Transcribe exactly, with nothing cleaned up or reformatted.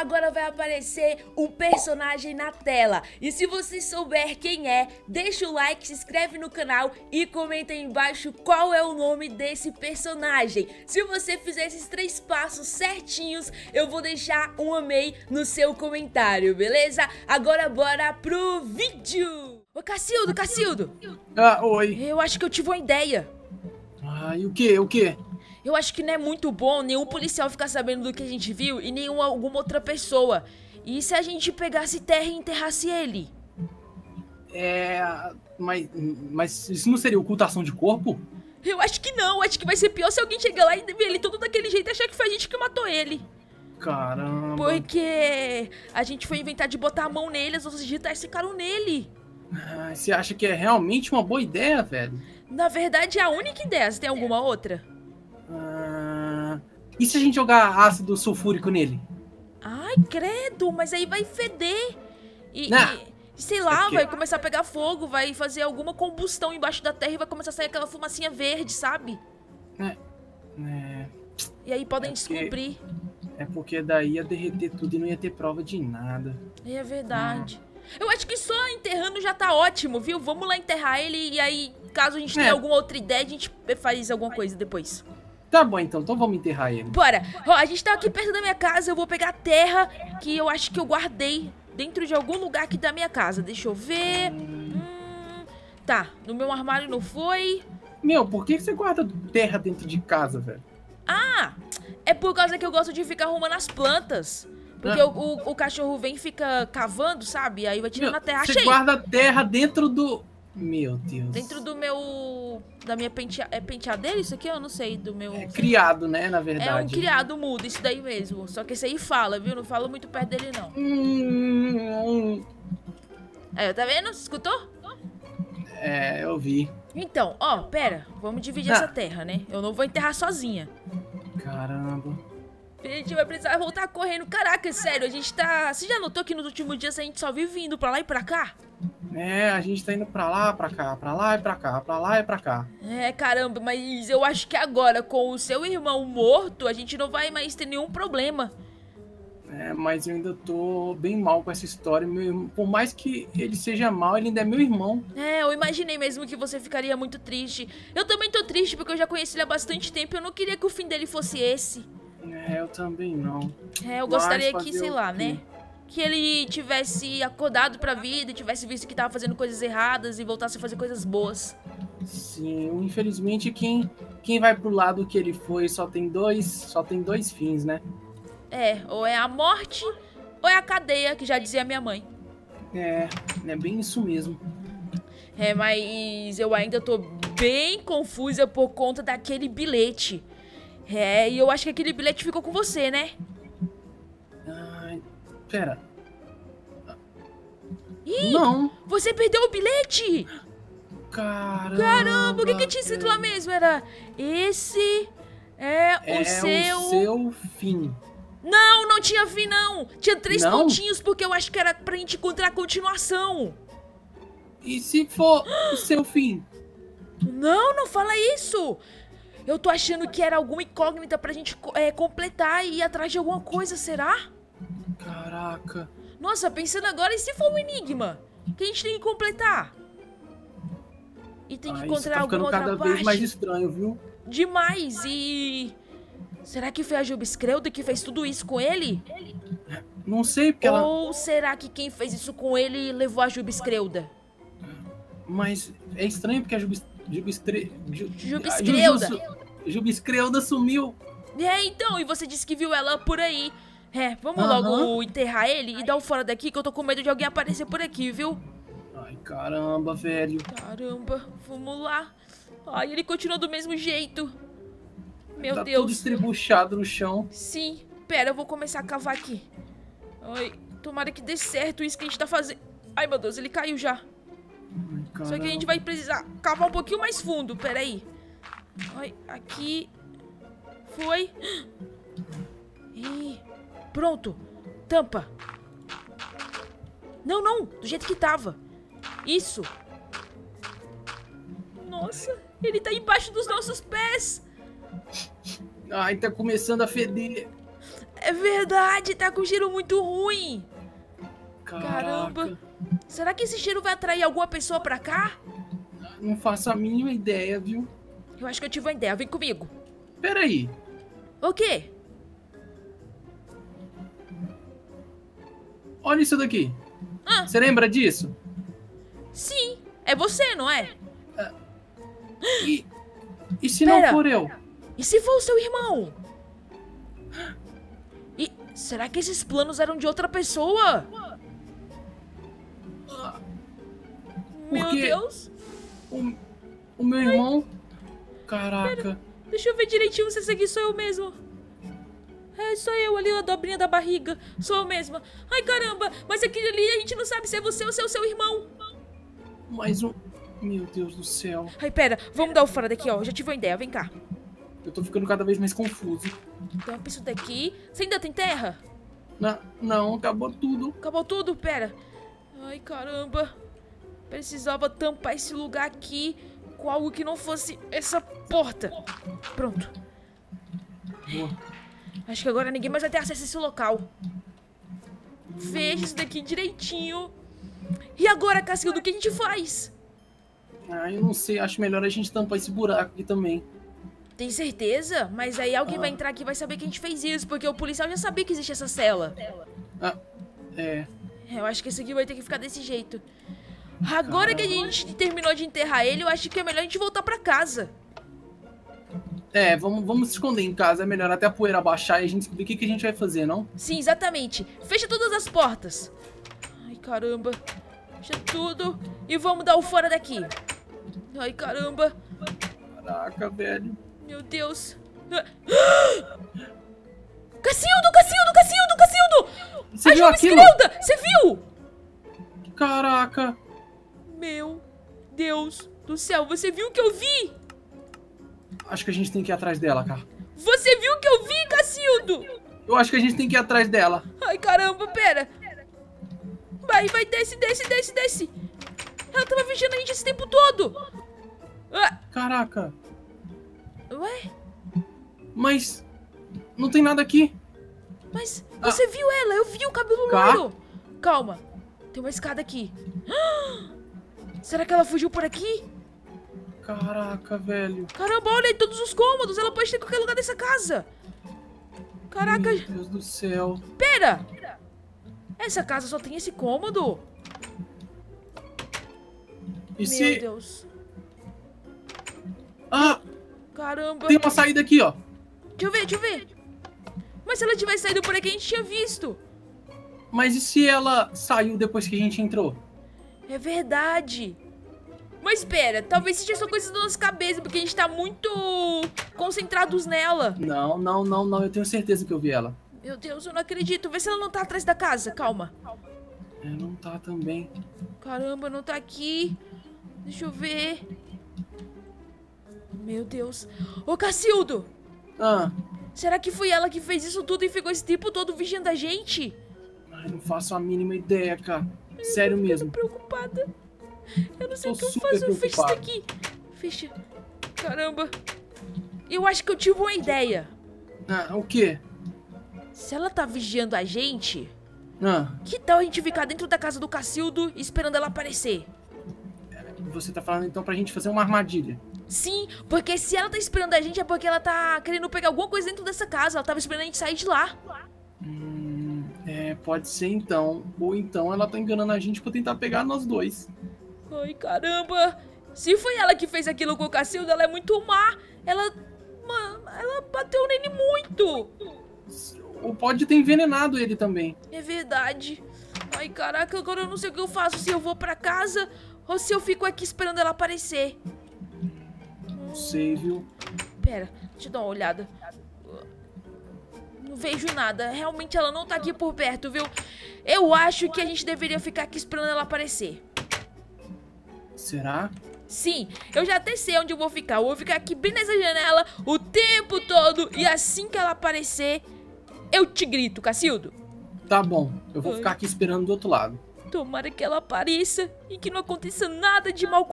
agora vai aparecer um personagem na tela. E se você souber quem é, deixa o like, se inscreve no canal e comenta aí embaixo qual é o nome desse personagem. Se você fizer esses três passos certinhos, eu vou deixar um amei no seu comentário, beleza? Agora bora pro vídeo! Ô Cacildo, Cacildo! Ah, oi. Eu acho que eu tive uma ideia. Ah, e o que? O que? Eu acho que não é muito bom nenhum policial ficar sabendo do que a gente viu e nenhuma alguma outra pessoa. E se a gente pegasse terra e enterrasse ele? É... Mas, mas isso não seria ocultação de corpo? Eu acho que não, acho que vai ser pior se alguém chegar lá e ver ele todo daquele jeito e achar que foi a gente que matou ele. Caramba. Porque a gente foi inventar de botar a mão nele, as outras digitais ficaram nele. Ah, você acha que é realmente uma boa ideia, velho? Na verdade é a única ideia, você tem alguma outra? Ah, e se a gente jogar ácido sulfúrico nele? Ai, credo, mas aí vai feder. E, Não. e sei lá, É que- vai começar a pegar fogo, vai fazer alguma combustão embaixo da terra e vai começar a sair aquela fumacinha verde, sabe? É, é, E aí podem É porque- descobrir. é porque daí ia derreter tudo e não ia ter prova de nada. É verdade. Eu acho que só enterrando já tá ótimo, viu? Vamos lá enterrar ele e aí, caso a gente tenha É. alguma outra ideia, a gente faz alguma coisa depois. Tá bom, então. Então vamos enterrar ele. Bora! Ó, a gente tá aqui perto da minha casa, eu vou pegar a terra que eu acho que eu guardei dentro de algum lugar aqui da minha casa. Deixa eu ver. Hum, tá, no meu armário não foi. Meu, por que você guarda terra dentro de casa, velho? Ah, é por causa que eu gosto de ficar arrumando as plantas. Porque Ah. o, o, o cachorro vem e fica cavando, sabe? Aí vai tirando Meu, a terra. você Achei! guarda terra dentro do... Meu Deus. Dentro do meu... Da minha pentea... É penteadeira isso aqui? Eu não sei, do meu... É criado, né, na É verdade. um criado mudo, isso daí mesmo. Só que esse aí fala, viu? Não fala muito perto dele, não. Hum, Aí, tá vendo? Escutou? é, eu vi. Então, ó, pera. Vamos dividir Ah. essa terra, né? Eu não vou enterrar sozinha. Caramba. A gente vai precisar voltar correndo. Caraca, sério, a gente tá... Você já notou que nos últimos dias a gente só vive indo pra lá e pra cá? É, a gente tá indo pra lá, pra cá, pra lá e pra cá, pra lá e pra cá. É, caramba, mas eu acho que agora, com o seu irmão morto, a gente não vai mais ter nenhum problema. É, mas eu ainda tô bem mal com essa história. Meu irmão, por mais que ele seja mal, ele ainda é meu irmão. É, eu imaginei mesmo que você ficaria muito triste. Eu também tô triste porque eu já conheci ele há bastante tempo e eu não queria que o fim dele fosse esse. É, eu também não. É, eu Mas gostaria que, fazer sei o lá, quê? né? Que ele tivesse acordado pra vida e tivesse visto que tava fazendo coisas erradas e voltasse a fazer coisas boas. Sim, infelizmente quem, quem vai pro lado que ele foi só tem dois, só tem dois fins, né? É, ou é a morte ou é a cadeia, que já dizia minha mãe. É, é bem isso mesmo. É, mas eu ainda tô bem confusa por conta daquele bilhete. É, e eu acho que aquele bilhete ficou com você, né? Ai, pera. Ih, Não, você perdeu o bilhete! caramba. Caramba, o que que tinha escrito lá mesmo? Era, esse é o É seu... o seu fim. Não, não tinha fim, não. Tinha três Não? pontinhos, porque eu acho que era pra gente encontrar a continuação. E se for o seu fim? Não, não fala isso. Eu tô achando que era alguma incógnita pra gente é, completar e ir atrás de alguma coisa, será? Caraca. Nossa, pensando agora, e se for um enigma? Que a gente tem que completar? E tem que Ah, isso encontrar tá alguma ficando outra cada parte. vez mais estranho, viu? Demais, e... Será que foi a Jubscreuda que fez tudo isso com ele? Não sei, porque ela... Ou será que quem fez isso com ele levou a Jubscreuda? Mas é estranho porque a Jubis... Jubistre... Ju... Jubscreuda. a Juju- Jubiscreuda sumiu. É, então, e você disse que viu ela por aí. É, vamos Aham. logo enterrar ele e dar um fora daqui, que eu tô com medo de alguém aparecer por aqui, viu? Ai, caramba, velho. Caramba, vamos lá. Ai, ele continua do mesmo jeito. Meu Tá tudo Deus. estribuchado no chão. Sim, pera, eu vou começar a cavar aqui. Ai, tomara que dê certo isso que a gente tá fazendo. Ai, meu Deus, ele caiu já. Ai, Só que a gente vai precisar cavar um pouquinho mais fundo, pera aí. Ai, aqui. Foi. Ih, pronto. Tampa. Não, não, do jeito que tava. Isso. Nossa, ele tá embaixo dos nossos pés. Ai, tá começando a feder. É verdade, tá com cheiro muito ruim. Caraca. Caramba. Será que esse cheiro vai atrair alguma pessoa pra cá? Não faço a mínima ideia, viu? Eu acho que eu tive uma ideia, vem comigo. Peraí. O quê? Olha isso daqui. Ah, Você lembra disso? sim, é você, não é? E, e se Pera. não for eu? E se for o seu irmão? E será que esses planos eram de outra pessoa? Meu Porque Deus. O, o meu irmão... Caraca. Deixa eu ver direitinho se esse aqui sou eu mesmo. É, sou eu ali, a dobrinha da barriga. Sou eu mesma. Ai, caramba. Mas aquele ali a gente não sabe se é você ou se é o seu irmão. Mais um... Meu Deus do céu. Ai, pera. Vamos dar o fora daqui, ó. Já tive uma ideia. Vem cá. Eu tô ficando cada vez mais confuso. Tampa isso daqui. Você ainda tem terra? Na, não, acabou tudo. Acabou tudo? Pera. Ai, caramba. Precisava tampar esse lugar aqui com algo que não fosse essa porta. Pronto. Boa. Acho que agora ninguém mais vai ter acesso a esse local. Fecha isso daqui direitinho. E agora, Cacildo, o que a gente faz? Ah, eu não sei. Acho melhor a gente tampar esse buraco aqui também. Tem certeza? Mas aí alguém Ah. vai entrar aqui e vai saber que a gente fez isso, porque o policial já sabia que existe essa cela. Ah, é. Eu acho que esse aqui vai ter que ficar desse jeito. Agora que a gente terminou de enterrar ele, eu acho que é melhor a gente voltar pra casa. É, vamos, vamos se esconder em casa. É melhor até a poeira baixar e a gente descobrir o que, que a gente vai fazer, não? Sim, exatamente. Fecha todas as portas. Ai, caramba. Fecha tudo e vamos dar o fora daqui. Ai, caramba. Caraca, velho. Meu Deus. Cacildo, Cacildo, Cacildo, Cacildo! Você A viu Job aquilo? Esquerda! Você viu? Caraca. Meu Deus do céu, você viu o que eu vi? Acho que a gente tem que ir atrás dela, cara. Você viu o que eu vi, Cacildo? Eu acho que a gente tem que ir atrás dela. Ai, caramba, pera. Vai, vai, desce, desce, desce, desce. Ela tava vigiando a gente esse tempo todo. Ah, Caraca. ué? Mas não tem nada aqui. Mas você viu ela? Eu vi o cabelo Cá? loiro. Calma. Tem uma escada aqui. Ah, será que ela fugiu por aqui? Caraca, velho. Caramba, olha aí todos os cômodos. Ela pode ter em qualquer lugar dessa casa. Caraca, Meu Deus do céu. pera. Essa casa só tem esse cômodo? E Meu se... Deus. Ah, Caramba. tem uma saída aqui, ó. Deixa eu ver, deixa eu ver. Mas se ela tivesse saído por aqui, a gente tinha visto. Mas e se ela saiu depois que a gente entrou? É verdade. Mas espera, talvez seja só coisa da nossa cabeça, porque a gente tá muito concentrados nela. Não, não, não, não. Eu tenho certeza que eu vi ela. Meu Deus, eu não acredito. Vê se ela não tá atrás da casa. Calma. É, não tá também. Caramba, não tá aqui. Deixa eu ver. Meu Deus. Ô, Cacildo. Ah, Será que foi ela que fez isso tudo e ficou esse tempo todo vigiando a gente? ai, não faço a mínima ideia, cara. Sério mesmo. Tô preocupada. Eu não sei Tô o que eu super faço. Fecha isso preocupado. daqui. Fecha. Caramba. Eu acho que eu tive uma ideia. Ah, o quê? Se ela tá vigiando a gente, Ah, que tal a gente ficar dentro da casa do Cacildo esperando ela aparecer? você tá falando então pra gente fazer uma armadilha. Sim, porque se ela tá esperando a gente é porque ela tá querendo pegar alguma coisa dentro dessa casa. Ela tava esperando a gente sair de lá. Hum, é, pode ser então. Ou então ela tá enganando a gente pra tentar pegar nós dois. Ai, caramba. Se foi ela que fez aquilo com o Cacildo, ela é muito má. Ela... Mano, ela bateu nele muito. Ou pode ter envenenado ele também. É verdade. Ai, caraca, agora eu não sei o que eu faço. Se eu vou pra casa ou se eu fico aqui esperando ela aparecer. Não sei, viu? Pera, deixa eu dar uma olhada. Não vejo nada. Realmente ela não tá aqui por perto, viu? Eu acho que a gente deveria ficar aqui esperando ela aparecer. Será? Sim, eu já até sei onde eu vou ficar. Eu vou ficar aqui bem nessa janela o tempo todo. E assim que ela aparecer, eu te grito, Cacildo. Tá bom, eu vou Oi. ficar aqui esperando do outro lado. Tomara que ela apareça e que não aconteça nada de mal